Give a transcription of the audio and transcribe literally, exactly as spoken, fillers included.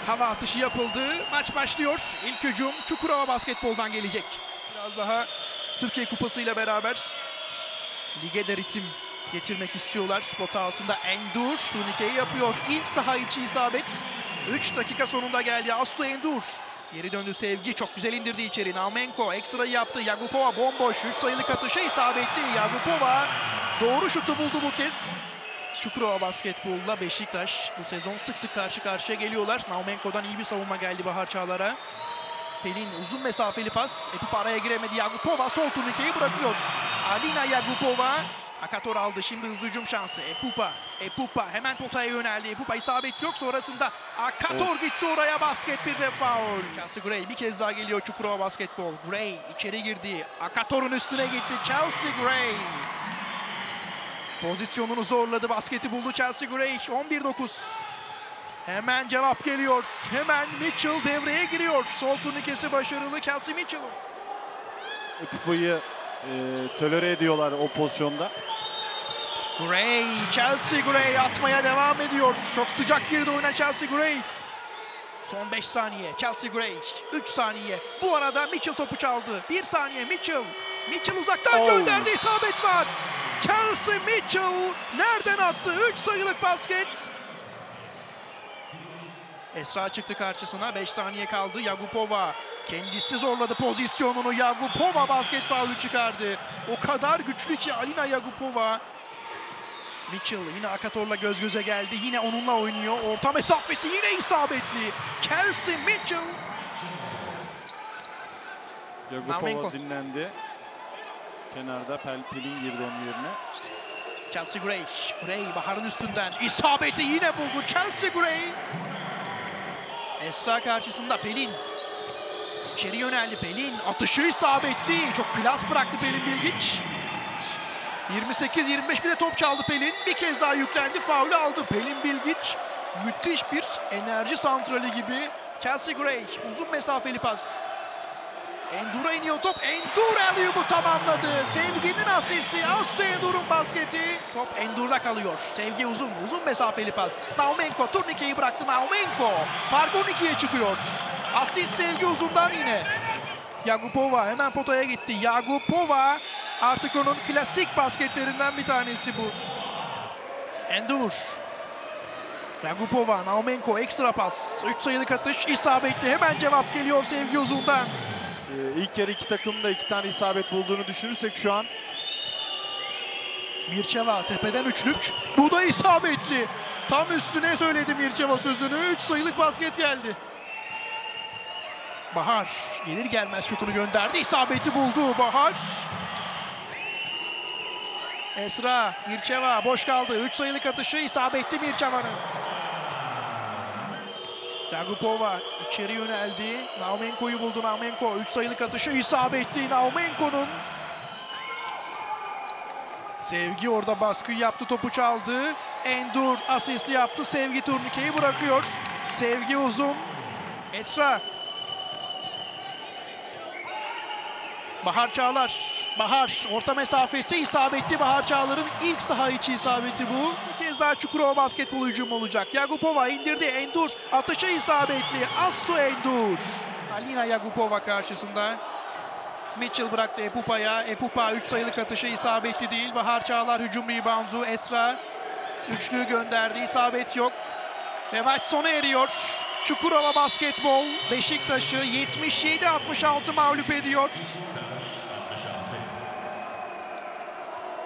Hava atışı yapıldı. Maç başlıyor. İlk hücum Çukurova Basketbol'dan gelecek. Biraz daha Türkiye Kupası ile beraber lige de ritim getirmek istiyorlar. Pota altında Endur turnikeyi yapıyor. İlk saha içi isabet. üç dakika sonunda geldi Astu Endur. Geri döndü Sevgi. Çok güzel indirdi içeri. Naumenko ekstrayı yaptı. Yagupova bomboş. üç sayılık atışa isabetli. Yagupova doğru şutu buldu bu kez. Çukurova Basketbol'la Beşiktaş bu sezon sık sık karşı karşıya geliyorlar. Naumenko'dan iyi bir savunma geldi Bahar Çağlar'a. Pelin uzun mesafeli pas. Epupa araya giremedi. Yagupova sol turnikeyi bırakıyor. Alina Yagupova. Akator aldı. Şimdi hızlı hücum şansı. Epupa. Epupa hemen potaya yöneldi. Epupa isabet yok. Sonrasında Akator oh. gitti oraya. Basket bir de faul. Chelsea Gray bir kez daha geliyor Çukurova Basketbol. Gray içeri girdi. Akator'un üstüne gitti. Chelsea Gray. Pozisyonunu zorladı. Basketi buldu Chelsea Gray. on bir dokuz. Hemen cevap geliyor. Hemen Mitchell devreye giriyor. Sol turnikesi başarılı Kelsey Mitchell'ın. Epupa'yı e, tolere ediyorlar o pozisyonda. Gray, Chelsea Gray atmaya devam ediyor. Çok sıcak girdi oyuna Chelsea Gray. Son beş saniye. Chelsea Gray. üç saniye. Bu arada Mitchell topu çaldı. bir saniye Mitchell. Mitchell uzaktan oh. gönderdi. İsabet var. Chelsea Mitchell nereden attı? üç sayılık basket. Esra çıktı karşısına. beş saniye kaldı. Yagupova kendisi zorladı pozisyonunu. Yagupova basket faulü çıkardı. O kadar güçlü ki Alina Yagupova. Mitchell yine Akator'la göz göze geldi. Yine onunla oynuyor. Orta mesafesi yine isabetli. Kelsey Mitchell. Yagupova Naumenko dinlendi. Kenarda Pelin girdi onun yerine. Chelsea Gray. Gray Bahar'ın üstünden. İsabeti yine buldu Chelsea Gray. Esra karşısında Pelin. İçeri yöneldi Pelin. Atışı isabetli. Çok klas bıraktı Pelin Bilgiç. yirmi sekiz yirmi beş bir de top çaldı Pelin. Bir kez daha yüklendi. Faulü aldı Pelin Bilgiç. Müthiş bir enerji santrali gibi. Chelsea Gray uzun mesafeli pas. Endur'a iniyor top. Endur alley-oop'u tamamladı. Sevgi'nin asisti. Astu Endur'un basketi. Top Endur'da kalıyor. Sevgi uzun. Uzun mesafeli pas. Naumenko turnikeyi bıraktı. Naumenko. Fark on ikiye çıkıyor. Asist Sevgi uzundan yine. Yagupova hemen potaya gitti. Yagupova artık onun klasik basketlerinden bir tanesi bu. Endur. Yagupova. Naumenko ekstra pas. üç sayılık atış isabetli. Hemen cevap geliyor Sevgi uzundan. Ee, ilk yarı iki takımın da iki tane isabet bulduğunu düşünürsek şu an. Mirceva tepeden üçlük. Bu da isabetli. Tam üstüne söyledi Mirceva sözünü. üç sayılık basket geldi. Bahar gelir gelmez şutunu gönderdi. İsabeti buldu Bahar. Esra, Mirceva boş kaldı. üç sayılık atışı isabetli Mirceva'nın. Yagupova içeri yöneldi. Naumenko'yu buldu. Naumenko üç sayılık atışı isabetli Naumenko'nun. Sevgi orada baskıyı yaptı, topu çaldı. Endur asisti yaptı. Sevgi turnikeyi bırakıyor. Sevgi uzun. Esra. Bahar Çağlar. Bahar orta mesafesi isabetli. Bahar Çağlar'ın ilk saha içi isabeti bu. Bir kez daha Çukurova Basketbol hücumu olacak. Yagupova indirdi. Endur atışa isabetli. Astu Endur. Alina Yagupova karşısında. Mitchell bıraktı Epupa'ya. Epupa üç sayılık atışa isabetli değil. Bahar Çağlar hücum reboundu. Esra üçlüğü gönderdi. İsabet yok. Ve maç sona eriyor. Çukurova Basketbol Beşiktaş'ı yetmiş yedi altmış altı mağlup ediyor.